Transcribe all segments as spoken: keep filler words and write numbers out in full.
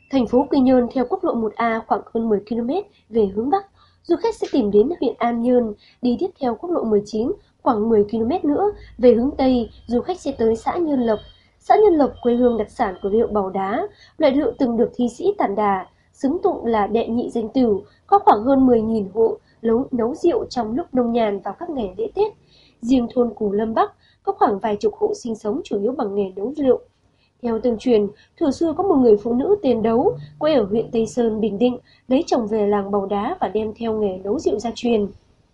Thành phố Quy Nhơn theo quốc lộ một A khoảng hơn mười ki lô mét về hướng Bắc, du khách sẽ tìm đến huyện An Nhơn, đi tiếp theo quốc lộ mười chín khoảng mười ki lô mét nữa về hướng Tây, du khách sẽ tới xã Nhơn Lộc. Xã Nhơn Lộc quê hương đặc sản của rượu Bào Đá, loại rượu từng được thi sĩ Tản Đà xứng tụng là đệ nhị danh tửu, có khoảng hơn mười nghìn hộ nấu nấu rượu trong lúc nông nhàn vào các ngày lễ Tết. Riêng thôn Cù Lâm Bắc có khoảng vài chục hộ sinh sống chủ yếu bằng nghề nấu rượu. Theo tương truyền, thuở xưa có một người phụ nữ tên Đấu, quê ở huyện Tây Sơn, Bình Định, lấy chồng về làng Bào Đá và đem theo nghề nấu rượu gia truyền.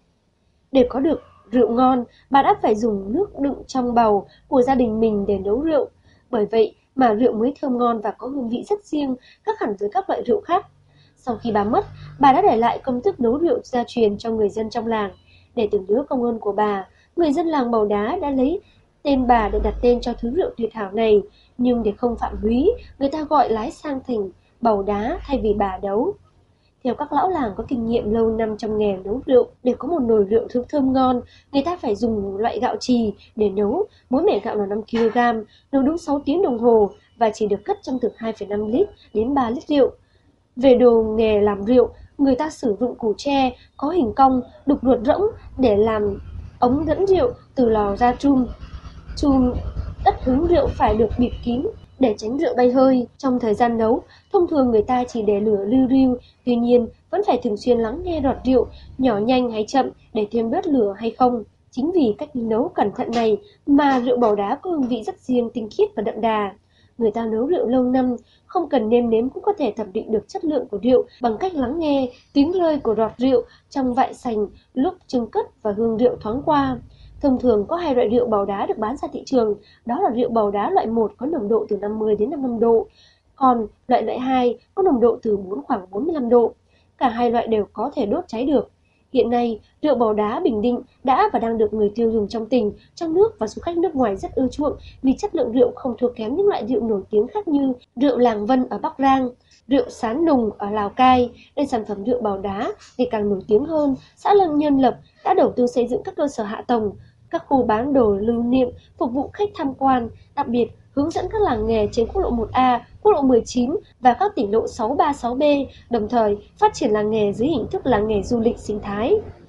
Để có được rượu ngon, bà đã phải dùng nước đựng trong bầu của gia đình mình để nấu rượu. Bởi vậy mà rượu mới thơm ngon và có hương vị rất riêng, khác hẳn với các loại rượu khác. Sau khi bà mất, bà đã để lại công thức nấu rượu gia truyền cho người dân trong làng. Để tưởng nhớ công ơn của bà, người dân làng Bào Đá đã lấy tên bà để đặt tên cho thứ rượu tuyệt hảo này, nhưng để không phạm húy, người ta gọi lái sang thành Bào Đá thay vì bà Đấu. Theo các lão làng có kinh nghiệm lâu năm trong nghề nấu rượu, để có một nồi rượu thức thơm ngon, người ta phải dùng loại gạo trì để nấu, mỗi mẻ gạo là năm ki lô gam, nấu đúng sáu tiếng đồng hồ và chỉ được cất trong thực hai phẩy năm lít đến ba lít rượu. Về đồ nghề làm rượu, người ta sử dụng củ tre có hình cong, đục ruột rỗng để làm ống dẫn rượu từ lò ra chum. Chum đất hứng rượu phải được bịt kín để tránh rượu bay hơi. Trong thời gian nấu, thông thường người ta chỉ để lửa liu riu, tuy nhiên vẫn phải thường xuyên lắng nghe rót rượu, nhỏ nhanh hay chậm để thêm bớt lửa hay không. Chính vì cách nấu cẩn thận này mà rượu Bào Đá có hương vị rất riêng, tinh khiết và đậm đà. Người ta nấu rượu lâu năm, không cần nêm nếm cũng có thể thẩm định được chất lượng của rượu bằng cách lắng nghe tiếng rơi của rót rượu trong vại sành lúc chưng cất và hương rượu thoáng qua. Thông thường có hai loại rượu Bào Đá được bán ra thị trường, đó là rượu Bào Đá loại một có nồng độ từ năm mươi đến năm mươi lăm độ, còn loại loại hai có nồng độ từ bốn khoảng bốn mươi lăm độ. Cả hai loại đều có thể đốt cháy được. Hiện nay, rượu Bào Đá Bình Định đã và đang được người tiêu dùng trong tỉnh, trong nước và du khách nước ngoài rất ưa chuộng vì chất lượng rượu không thua kém những loại rượu nổi tiếng khác như rượu Làng Vân ở Bắc Giang, rượu Sán Nùng ở Lào Cai. Để sản phẩm rượu Bào Đá ngày càng nổi tiếng hơn, xã Lân Nhơn Lập đã đầu tư xây dựng các cơ sở hạ tầng, các khu bán đồ lưu niệm phục vụ khách tham quan, đặc biệt hướng dẫn các làng nghề trên quốc lộ một A, quốc lộ mười chín và các tỉnh lộ sáu ba sáu B, đồng thời phát triển làng nghề dưới hình thức làng nghề du lịch sinh thái.